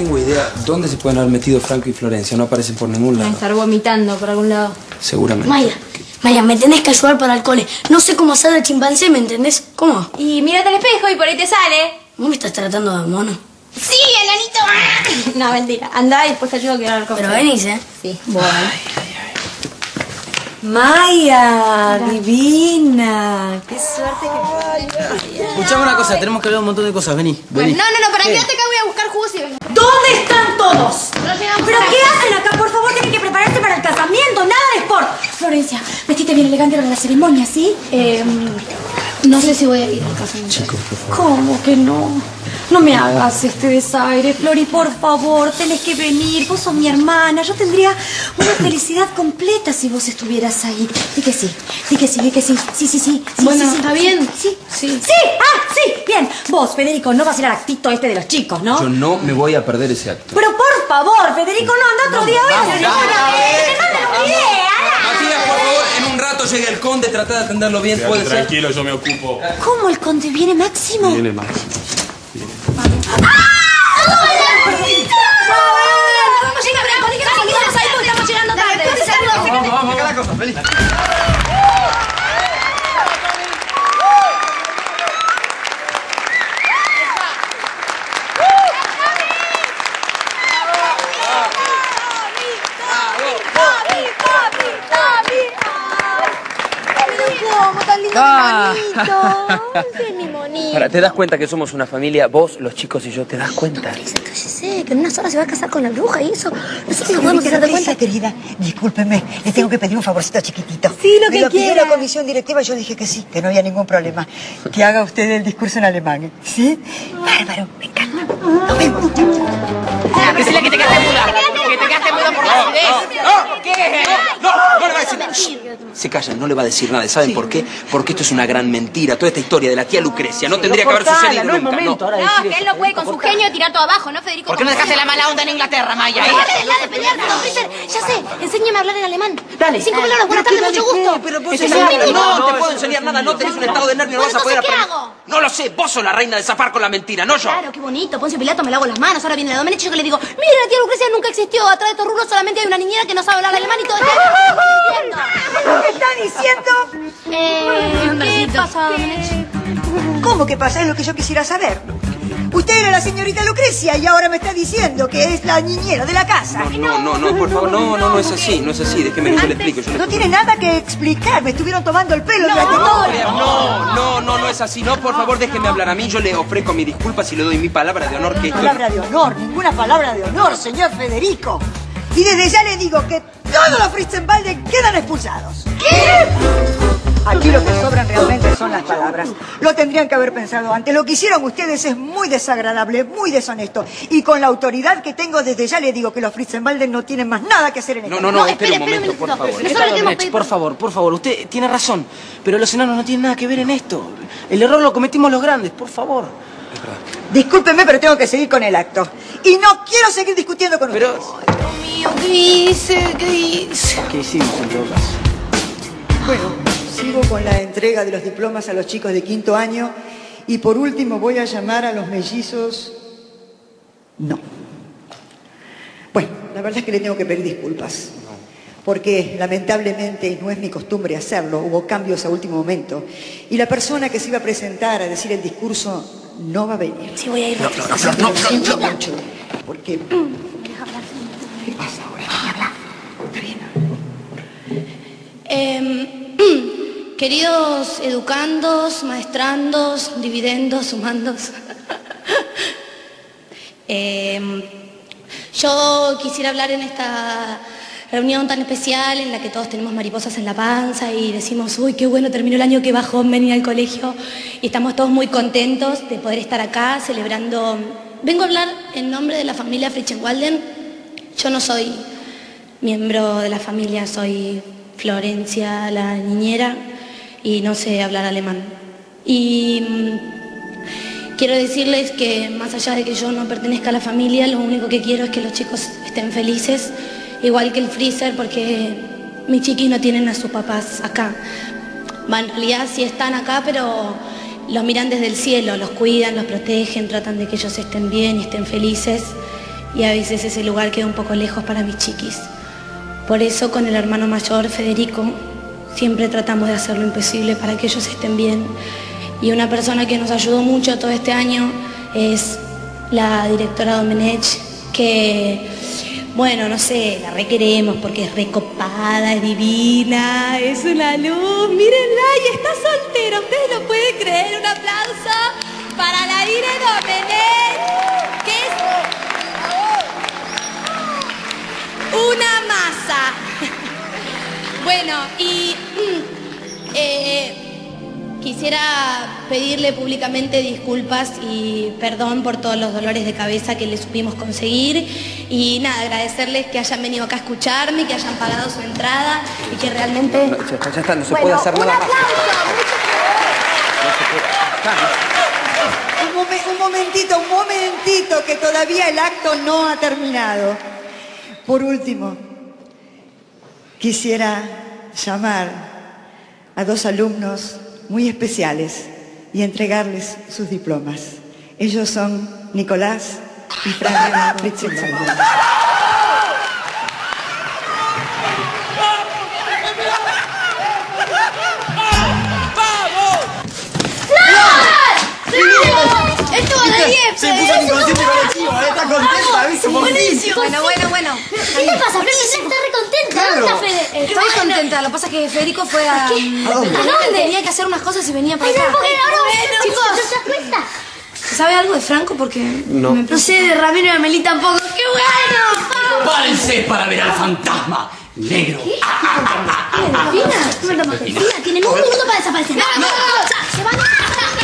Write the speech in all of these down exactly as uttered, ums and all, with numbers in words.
tengo idea dónde se pueden haber metido Franco y Florencia. No aparecen por ningún lado. Van a estar vomitando por algún lado. Seguramente. Maya, Maya, me tenés que ayudar para el cole. No sé cómo hacer el chimpancé, ¿me entendés? ¿Cómo? Y mírate al espejo y por ahí te sale. ¿Vos me estás tratando de mono? ¡Sí, enanito! No, mentira. Andá y después te ayudo a quedar el cofre. Pero venís, ¿eh? Sí. Bueno. Maya, divina. Qué suerte que... Escuchame una cosa, tenemos que hablar un montón de cosas. Vení, vení. No, no, no, para quédate acá, voy a buscar jugos y vengo. ¿Dónde están todos? No llegamos ¿Pero a- qué hacen acá? Por favor, tienen que prepararse para el casamiento. Nada de sport. Florencia, vestite bien elegante para la ceremonia, ¿sí? Eh, no sé si voy a ir al casamiento. Chicos, por favor. ¿Cómo que no? No me hagas este desaire, Flori, por favor, tenés que venir. Vos sos mi hermana. Yo tendría una felicidad completa si vos estuvieras ahí. Di que sí, di que sí, di que sí. Sí, sí, sí. sí Bueno, sí, sí, ¿está sí, bien? Sí, Sí. sí. Ah, sí, bien. Vos, Federico, no vas a ir al actito este de los chicos, ¿no? Yo no me voy a perder ese acto. Pero por favor, Federico, no, anda otro día. vamos, Vamos, vamos, ¡Que manden un video! Matías, por favor, en un rato llega el conde. Trata de atenderlo bien, puede ser. Tranquilo, yo me ocupo. ¿Cómo el conde viene, Máximo? Viene más. Vamos, vamos, vamos. La cosa, vení. Ah. Es mi monito. Ahora, ¿te das cuenta que somos una familia? Vos, los chicos y yo, ¿te das cuenta? Cállese, que en unas horas se va a casar con la bruja y eso. Nosotros no podemos hacer de cuenta. Querida, discúlpeme, le tengo que pedir un favorcito chiquitito. Sí, lo que Me lo pidió quiera. la comisión directiva y yo dije que sí, que no había ningún problema. Que haga usted el discurso en alemán, ¿sí? Bárbaro, me encanta. Nos vemos. Decirle que te quedaste muda. Que te quedaste muda por la acidez. ¡No! ¿Qué? ¡No! No le va a decir nada. Shh. Se callan, no le va a decir nada. ¿Saben por qué? Porque esto es una gran mentira. Toda esta historia de la tía Lucrecia no tendría que haber sucedido no es nunca. momento ahora de No, decir que eso. él no puede con su genio tirar todo abajo, ¿no, Federico? ¿Por qué no dejaste la mala onda en Inglaterra, Maya? Ay, deja de pelearte, don Freezer. Ya sé, enséñame a hablar en alemán. Dale. Cinco palabras, buenas tardes, mucho gusto. Pero vos Ese sos es un una- minuto. No, te puedo enseñar nada. No tenés un estado de nervio. No vas a poder Bueno, entonces, aprender. ¿qué hago? No lo sé. Vos sos la reina de zafar con la mentira, no yo. Claro, qué bonito. Poncio Pilato me lavo las manos. Ahora viene la Domenech y yo que le digo, mira, la tía Lucrecia nunca existió. Atrás de estos rulos solamente hay una niñera que no sabe hablar alemán y todo está... ¿Qué está diciendo? Eh, ¿qué pasa, Domenech? ¿Cómo que pasa? Es lo que yo quisiera saber. Usted era la señorita Lucrecia y ahora me está diciendo que es la niñera de la casa. No, no, no, por favor. No, no, no es así. No es así. Déjeme que yo le explique. Yo le No tiene nada que explicar. Me estuvieron tomando el pelo durante todo. No, no, no, no es así. No, por favor, déjeme hablar a mí. Yo le ofrezco mis disculpas y le doy mi palabra de honor que esto... Palabra de honor, ninguna palabra de honor, señor Federico. Y desde ya le digo que todos los Fritzenwalde quedan expulsados. ¿Qué? Aquí lo que sobran realmente son las palabras. Lo tendrían que haber pensado antes. Lo que hicieron ustedes es muy desagradable, muy deshonesto. Y con la autoridad que tengo, desde ya le digo que los Fritzenwalde no tienen más nada que hacer en No, esta no, no, No, espere espere, un espere un momento, por minutito. favor. Nosotros le queremos Domenech, pedir- por favor, por favor, usted tiene razón, pero los enanos no tienen nada que ver en esto. El error lo cometimos los grandes, por favor. Discúlpenme, pero tengo que seguir con el acto. Y no quiero seguir discutiendo con Pero... ustedes. Dios mío, ¿qué hice? ¿Qué hice? ¿Qué hicimos en todo caso? Bueno, sigo con la entrega de los diplomas a los chicos de quinto año y por último voy a llamar a los mellizos... No. Bueno, la verdad es que le tengo que pedir disculpas. Porque lamentablemente no es mi costumbre hacerlo, hubo cambios a último momento. Y la persona que se iba a presentar a decir el discurso no va a venir. Sí, voy a ir. No, no, no, no, lo siento mucho. Porque... ¿Qué pasa ahora? Está bien. Eh, queridos educandos, maestrandos, dividendos, sumandos. eh, yo quisiera hablar en esta reunión tan especial en la que todos tenemos mariposas en la panza y decimos, uy, qué bueno, terminó el año, qué bajón venir al colegio. Y estamos todos muy contentos de poder estar acá celebrando. Vengo a hablar en nombre de la familia Fritzenwalden. Yo no soy miembro de la familia, soy Florencia, la niñera, y no sé hablar alemán. Y mmm, quiero decirles que más allá de que yo no pertenezca a la familia, lo único que quiero es que los chicos estén felices, igual que el Freezer, porque mis chiquis no tienen a sus papás acá. En realidad sí están acá, pero los miran desde el cielo, los cuidan, los protegen, tratan de que ellos estén bien y estén felices. y a veces ese lugar queda un poco lejos para mis chiquis. Por eso con el hermano mayor, Federico, siempre tratamos de hacer lo imposible para que ellos estén bien. Y una persona que nos ayudó mucho todo este año es la directora Domenech, que, bueno, no sé, la requeremos porque es recopada, es divina, es una luz, mírenla, y está soltera, ¿ustedes lo pueden creer? Un aplauso para la Dire Domenech, que es una masa. Bueno, y eh, quisiera pedirle públicamente disculpas y perdón por todos los dolores de cabeza que le supimos conseguir. Y nada, agradecerles que hayan venido acá a escucharme, que hayan pagado su entrada y que realmente... No, ya, ya está, no se bueno, puede hacer un nada más. Un, momen- un momentito, un momentito, que todavía el acto no ha terminado. Por último, quisiera llamar a dos alumnos muy especiales y entregarles sus diplomas. Ellos son Nicolás y Fran Fritzenberg. ¡Esto va de diez! Se puso inconsciente colectivo, ¿eh? Está contenta, ¿viste? ¡Buenísimo! Bueno, bueno, bueno. ¿Qué te pasa, Fede? Está re contenta. Claro. ¿Dónde está Fede? Estoy contenta, lo que pasa es que Federico fue a... ¿A dónde? Tenía, tenía que hacer unas cosas y venía para Ay, acá. no, porque ahora Bueno, chicos, ¿no te chicos, das cuenta? ¿sabe algo de Franco? Porque... No. me No sé, de Ramiro y Amelí tampoco. ¡Qué bueno! ¡Párense para ver al fantasma negro! Delfina, Delfina, tienen un minuto para desaparecer. No, no, no, ya, se van.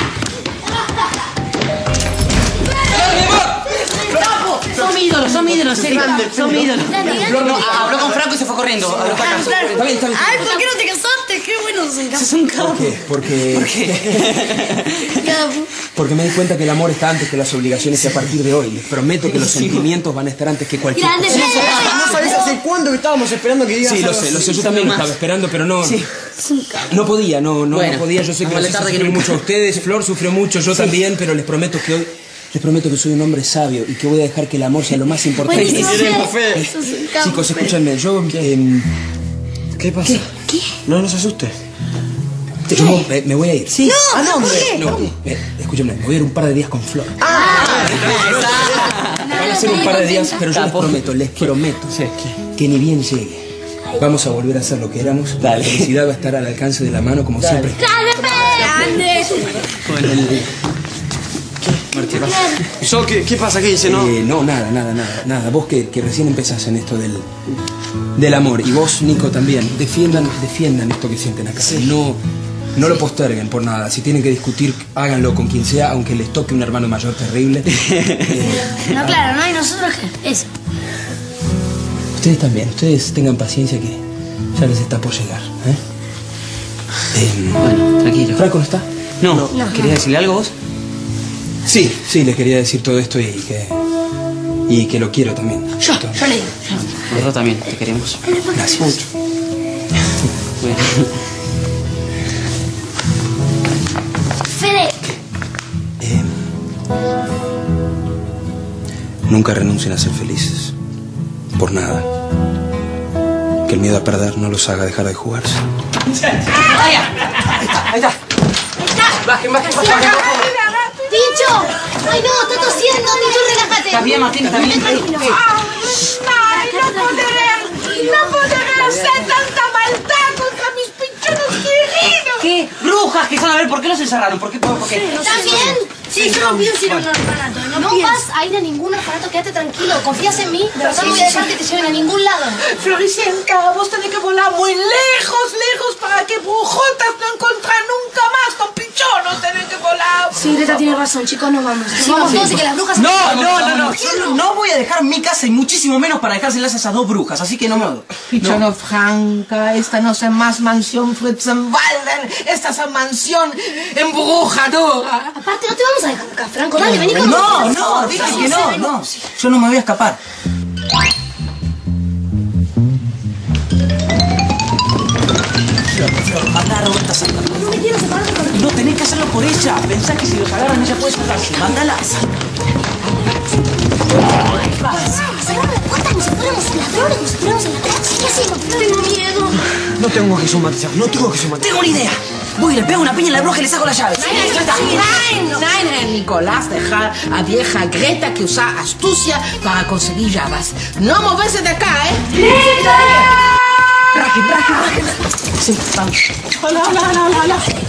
Son mi ídolo, son mi ídolo, en serio. Son mi ídolo. Flor no, habló con Franco y se fue corriendo. Habló con Franco. Está bien, está bien. Ay, ¿por qué no te casaste? Qué bueno se Sos un capo. ¿Por qué? Porque... ¿Por qué? Porque me di cuenta que el amor está antes que las obligaciones y a partir de hoy les prometo que los sentimientos van a estar antes que cualquier Grande, cosa. Fede. ¿No sabés hace cuándo que estábamos esperando que digas Sí, lo algo sé, lo así? sé, yo también lo estaba esperando, pero no... Sí. No podía, no, no, Bueno, no podía. Yo sé que más los vale hice tarde que sufrir nunca. mucho a ustedes, Flor sufrió mucho, yo también, pero les prometo que hoy... Les prometo que soy un hombre sabio y que voy a dejar que el amor sea lo más importante. Buenísimo, Queremos, Fede. Fede. Sos un capo, Chicos, Fede. escúchenme, yo... em, ¿Qué pasa? ¿Qué? No nos asuste. yo me, me voy a ir. Sí. ¿A dónde? No, eh, escúchenme, me voy a ir un par de días con Flor. Van a ser un par de días, pero yo les prometo, les prometo que ni bien llegue. Vamos a volver a ser lo que éramos. La felicidad va a estar al alcance de la mano, como siempre. ¡Grande, Fede! ¿Yo qué, qué pasa? ¿Qué dice? No. Eh, no, nada, nada, nada, nada. Vos que, que recién empezás en esto del, del amor, y vos, Nico, también, defiendan, defiendan esto que sienten acá. No, no lo posterguen por nada. Si tienen que discutir, háganlo con quien sea, aunque les toque un hermano mayor terrible. Eh, No, claro, ¿no? ¿Y nosotros qué? Eso. ustedes también, ustedes tengan paciencia que ya les está por llegar. ¿eh? Eh, Bueno, tranquilo. ¿Franco no está? No, ¿querías decirle algo vos? Sí, sí, les quería decir todo esto y que... Y que lo quiero también. Yo, yo le digo. Nosotros también te queremos. Gracias. Bueno. Fede. Eh, nunca renuncien a ser felices. Por nada. Que el miedo a perder no los haga dejar de jugarse. Ahí está. Ahí está. Bajen, bajen, bajen, bajen. ¡Tincho! ¡Ay, no! ¡Está tosiendo! ¡Tincho, relájate! ¿Estás bien, Martín? ¿Estás bien? Tranquilo. Ay, no podré, no podré hacer tanta maldad contra mis pinchones queridos. ¿Qué? Brujas que son, a ver, ¿por qué los encerraron? ¿Por qué? ¿Por qué? ¿Estás bien? Sí, yo no pienso ir a un orfanato. No, No pienso. vas a ir a ningún orfanato, quédate tranquilo. ¿Confías en mí? De verdad no voy a dejar que te lleven a ningún lado. Floricienta, vos tenés que volar muy lejos, lejos para que brujotas no encuentran nunca más. Con pinchonos tenés que volar. Sí, Greta tiene razón, chicos, nos vamos. Nos vamos todos y que las brujas... No, no, no, no. Yo no voy a dejar mi casa y muchísimo menos para dejárselas a esas dos brujas, así que no me... Pichono Franca, esta no es más mansión Fritzenwalden, esta es mansión embrujadora. Aparte, no te vamos a dejar acá, Franco. Dale, vení con No, nosotros. no, dije que no, no. Yo no me voy a escapar. Mandá a Roberta Santa. No me quiero separar de Roberta. No tenés que hacerlo por ella. Pensá que si los agarran ella puede soltarse. Mándala. Cerramos la puerta como si fuéramos ladrones, como si fuéramos en la cárcel. ¿Qué hacemos? Tengo miedo. No tengo que somatizar, no tengo que somatizar. Tengo una idea. Voy y le pego una piña a la bruja y le saco la llave. Nein, nein, Herr Nicolás, dejar a vieja Greta que usa astucia para conseguir llaves. No moverse de acá, ¿eh? Rápido, rápido, rápido. Sí, vamos. Hola, hola, hola, hola.